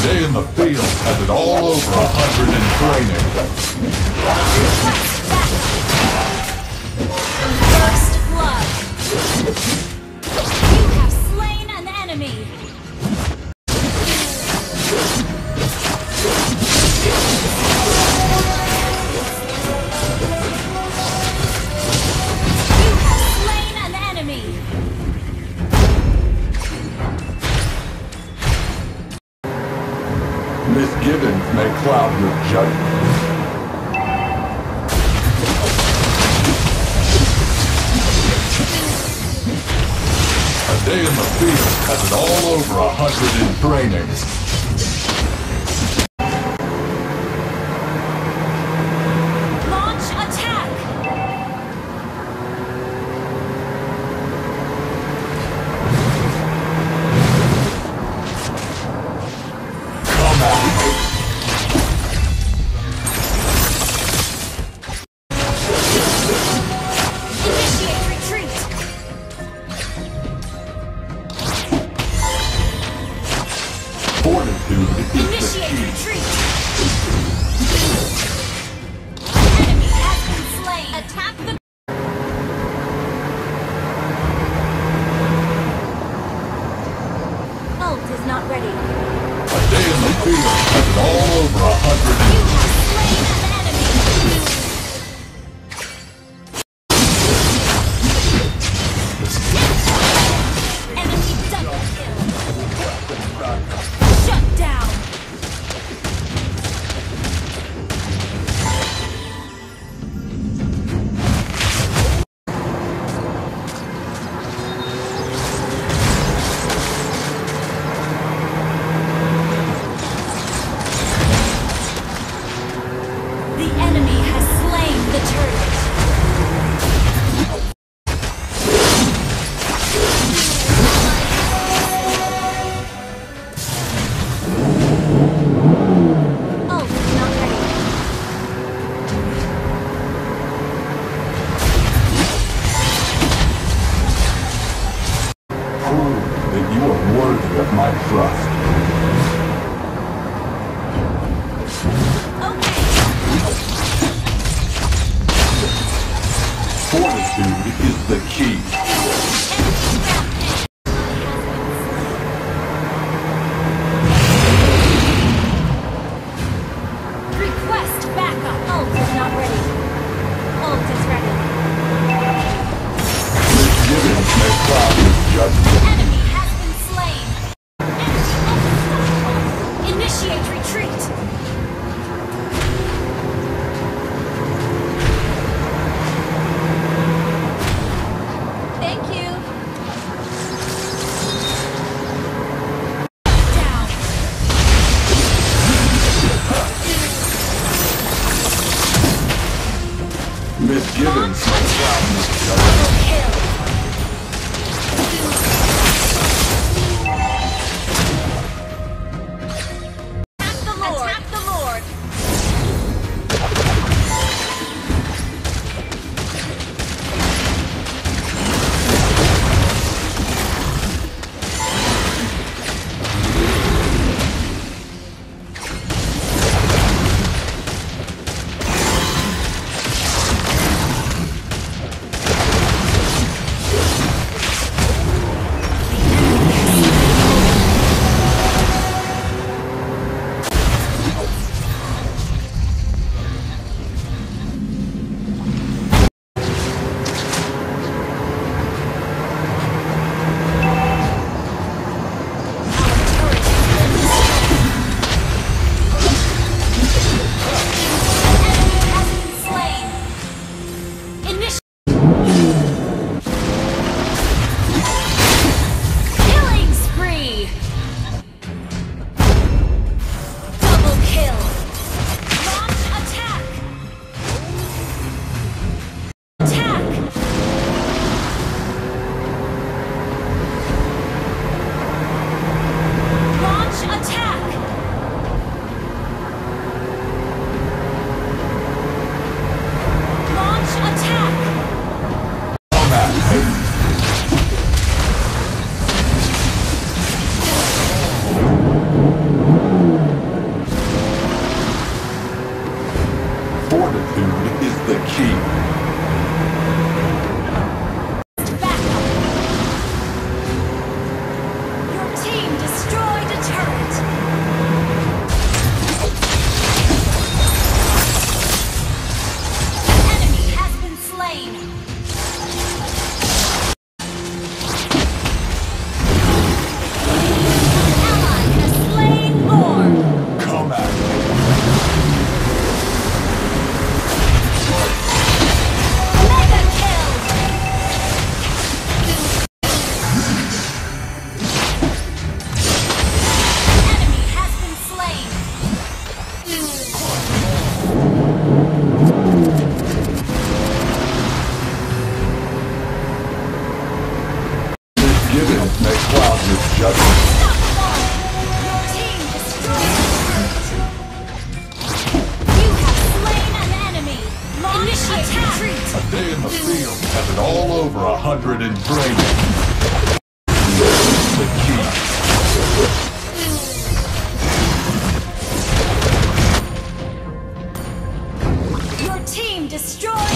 day in the field has it all over 100 in training. First blood. You have slain an enemy. You have slain an enemy. Misgivings may cloud your judgment. A day in the field has it all over 100 in training. Launch attack. Come at me. Initiate retreat. Fortitude is the Initiate key. retreat. Enemy has been slain. Attack the ult is not ready. A day in the field has it all over 100 You have slain an enemy. Enemy double kill. Shut down. The enemy has slain the turret. Ult is not ready. Prove that you are worthy of my trust. Okay. Fortitude is the key. Request backup. Ult is not ready. Ult is ready. Misgivings may cloud your judgment. Enemy has been slain. Enemy unstoppable. Initiate retreat. over 100 in training. The key. Your team destroyed